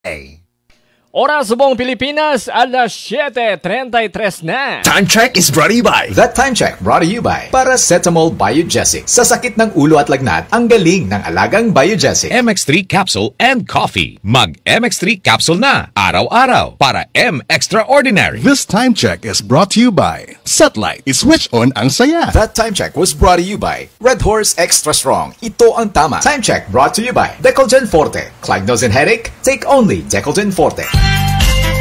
Oras sa buong Pilipinas, alas 7:33 na. Time check is brought to you by That Time Check brought to you by Paracetamol Biogesic. Sa sakit ng ulo at lagnat, ang galing ng alagang Biogesic. MX3 Capsule and Coffee. Mag MX3 Capsule na araw-araw para M Extraordinary. This time check is brought to you by Satellite. I-switch on ang saya. That Time Check was brought to you by Red Horse Extra Strong. Ito ang tama. Time Check brought to you by Decolgen Forte. Clagnosin headache? Take only Decolgen Forte.